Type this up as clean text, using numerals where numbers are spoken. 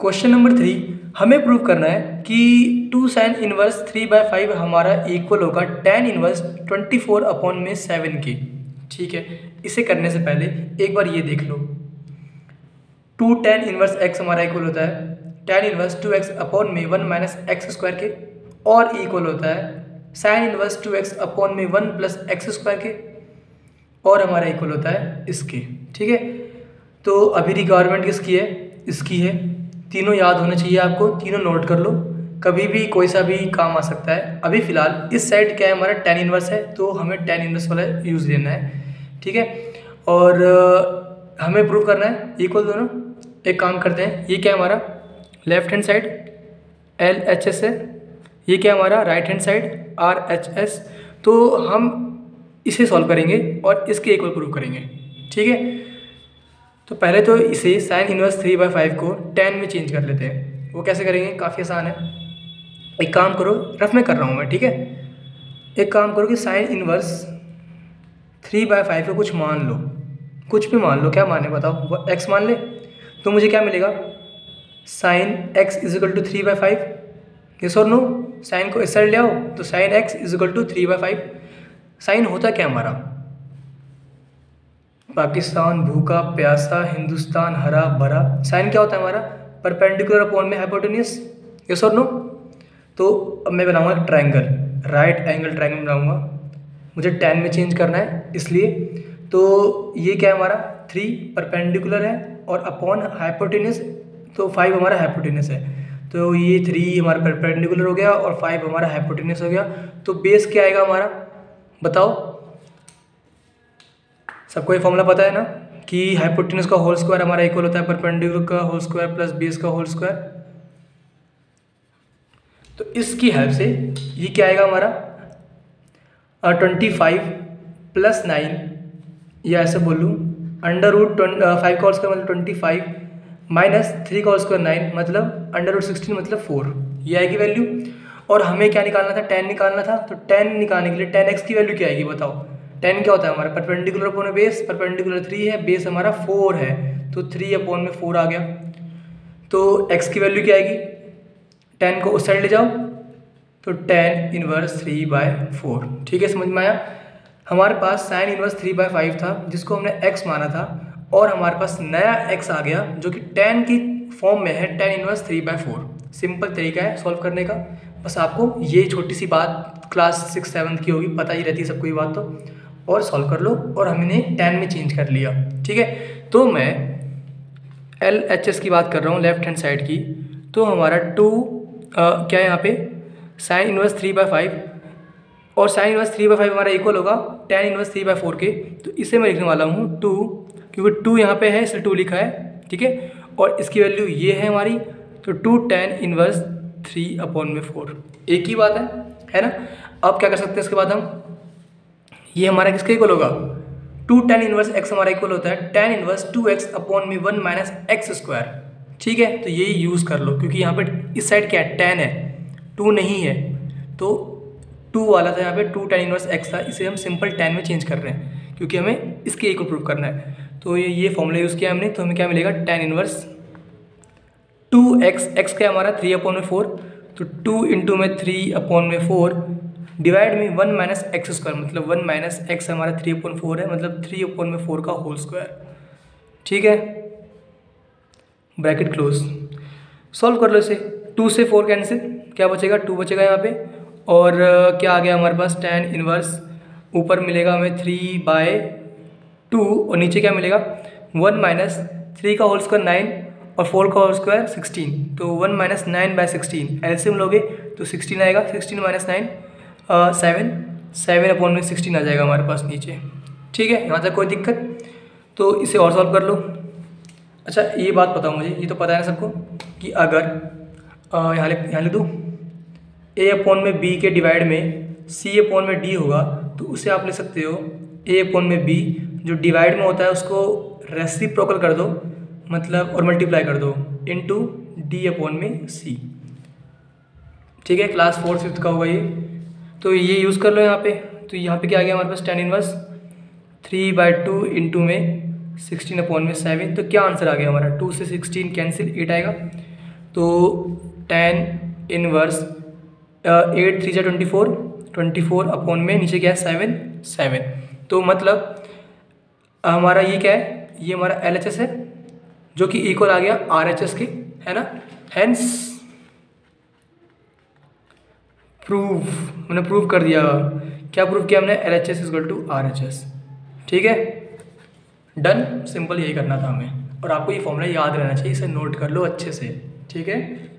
Question number 3, हमें prove करना है कि 2 sin इनवर्स 3/5 हमारा इक्वल होगा tan इनवर्स 24/7 के। ठीक है, इसे करने से पहले एक बार ये देख लो, 2 tan इनवर्स x हमारा इक्वल होता है tan इनवर्स 2x/1 - x² के, और इक्वल होता है sin इनवर्स 2x/1 + x² के, और हमारा इक्वल होता है इसके। ठीक है, तो अभी रिक्वायरमेंट किसकी है? इसकी है। तीनों याद होने चाहिए आपको, तीनों नोट कर लो, कभी भी कोई सा भी काम आ सकता है। अभी फ़िलहाल इस साइड क्या है, हमारा tan इनवर्स है, तो हमें tan इनवर्स वाला यूज़ लेना है। ठीक है, और हमें प्रूव करना है इक्वल दोनों। एक काम करते हैं, ये क्या है हमारा लेफ्ट हैंड साइड LHS है, ये क्या हमारा राइट हैंड साइड RHS। तो हम इसे सॉल्व करेंगे और इसके इक्वल प्रूव करेंगे। ठीक है, तो पहले तो इसे sin इनवर्स 3/5 को tan में चेंज कर लेते हैं। वो कैसे करेंगे? काफ़ी आसान है। एक काम करो, रफ में कर रहा हूँ मैं, ठीक है। एक काम करो कि sin इनवर्स 3/5 को कुछ मान लो, कुछ भी मान लो। क्या माने बताओ? वो x मान ले, तो मुझे क्या मिलेगा? sin x = 3/5। यस और नो? साइन को इस साइड ले आओ, तो sin x = 3/5। साइन होता क्या हमारा? पाकिस्तान भूखा प्यासा, हिंदुस्तान हरा भरा। साइन क्या होता है हमारा? परपेंडिकुलर अपॉन में हाइपोटेन्यूज। यस और नो? तो अब मैं बनाऊंगा एक ट्रायंगल, राइट एंगल ट्रायंगल बनाऊंगा। मुझे tan में चेंज करना है इसलिए। तो ये क्या है हमारा? 3 परपेंडिकुलर है और अपॉन हाइपोटेन्यूज, तो 5 हमारा हाइपोटेन्यूज है। तो ये 3 हमारा परपेंडिकुलर हो गया और 5 हमारा हाइपोटेन्यूज हो गया। तो बेस क्या आएगा हमारा? बताओ, सबको ये फॉर्मूला पता है ना कि हाइपोटेन्यूज का होल स्क्वायर हमारा इक्वल होता है परपेंडिकुलर का होल स्क्वायर प्लस बेस का होल स्क्वायर। तो इसकी हेल्प से ये क्या आएगा हमारा? 25 + 9, या ऐसे बोल लूँ √5 का होल स्क्वायर मतलब 25 - 3 का होल स्क्वायर 9 मतलब √16 मतलब 4। ये आएगी वैल्यू। और हमें क्या निकालना था? tan निकालना था। तो tan निकालने के लिए tan x की वैल्यू क्या आएगी बताओ? tan क्या होता है हमारा? परपेंडिकुलर अपॉन बेस, परपेंडिकुलर 3 है, बेस हमारा 4 है, तो 3/4 आ गया। तो x की वैल्यू क्या आएगी? tan को उस साइड ले जाओ, तो tan इनवर्स 3/4। ठीक है, समझ में आया? हमारे पास sin इनवर्स 3/5 था जिसको हमने x माना था, और हमारे पास नया x आ गया जो कि tan की फॉर्म में है, tan इनवर्स 3/4। सिंपल तरीका है सॉल्व करने का। बस आपको ये छोटी सी बात क्लास 6-7 की होगी, पता ही रहती है सबको ये बात, तो और सॉल्व कर लो। और हमने tan में चेंज कर लिया। ठीक है, तो मैं LHS की बात कर रहा हूँ, लेफ्ट हैंड साइड की। तो हमारा 2 क्या है यहाँ पे? sin इनवर्स 3/5, और sin इनवर्स 3/5 हमारा इक्वल होगा tan इनवर्स 3/4 के। तो इसे मैं लिखने वाला हूँ 2, क्योंकि 2 यहाँ पे है इसलिए 2 लिखा है। ठीक है, और इसकी वैल्यू ये है हमारी, तो 2 tan इनवर्स 3/4। एक ही बात है ना? अब क्या कर सकते हैं इसके बाद हम, ये हमारा किसका इक्वल होगा? 2 tan इनवर्स x हमारा इक्वल होता है tan इनवर्स 2x/1 - x²। ठीक है, तो ये यूज़ कर लो, क्योंकि यहाँ पे इस साइड क्या है? tan है, 2 नहीं है। तो 2 वाला था यहाँ पे, 2 tan इनवर्स x था, इसे हम सिंपल tan में चेंज कर रहे हैं क्योंकि हमें इसके इक्वल प्रूफ करना है। तो ये फॉर्मूला यूज़ किया हमने, तो हमें क्या मिलेगा? tan इनवर्स 2x, x क्या हमारा 3/4, तो 2 इंटू में 3/4 डिवाइड में 1 - x², मतलब 1 - x हमारा 3/4 है, मतलब 3/4 का होल स्क्वायर। ठीक है, ब्रैकेट क्लोज। सॉल्व कर लो इसे। 2 से 4 कैंसिल, क्या बचेगा? 2 बचेगा यहाँ पे। और क्या आ गया हमारे पास? tan इनवर्स ऊपर मिलेगा हमें 3/2, और नीचे क्या मिलेगा? 1 - 3 का होल स्क्वायर 9 और 4 का होल स्क्वायर 16, तो 1 - 9/16। एलसीएम लोगे तो 16 आएगा। 16 - 9 7/16 आ जाएगा हमारे पास नीचे। ठीक है, यहाँ तक कोई दिक्कत? तो इसे और सॉल्व कर लो। अच्छा, ये बात बताओ मुझे, ये तो पता है ना सबको कि अगर यहाँ लिख दूँ a/b के डिवाइड में c/d होगा, तो उसे आप ले सकते हो a/b, जो डिवाइड में होता है उसको रेसिप्रोकल कर दो, मतलब और मल्टीप्लाई कर दो इनटू d/c। ठीक है, क्लास 4-5 का होगा ये, तो ये यूज़ कर लो यहाँ पे। तो यहाँ पे क्या आ गया हमारे पास? tan इनवर्स 3/2 इंटू में 16/7। तो क्या आंसर आ गया हमारा? 2 से 16 कैंसिल, 8 आएगा। तो 10 इनवर्स 8 3 जा 24, 24 अपॉन में नीचे क्या है 7 7। तो मतलब हमारा ये क्या है, ये हमारा LHS है जो कि इक्वल आ गया RHS के, है ना। हेंस प्रूव, मैंने प्रूव कर दिया। क्या प्रूव किया हमने, LHS इक्वल टू RHS। ठीक है, डन, सिंपल यही करना था हमें। और आपको ये फॉर्मूला याद रहना चाहिए, इसे नोट कर लो अच्छे से। ठीक है।